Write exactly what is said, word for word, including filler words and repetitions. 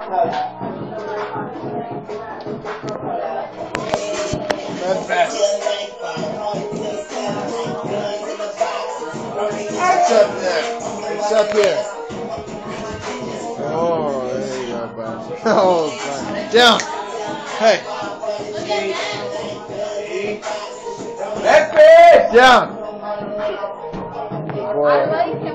That's best. It's up there. It's up here. Oh, there you go, bud. Oh, bud. Down. Hey. Left fish. Down. Good boy.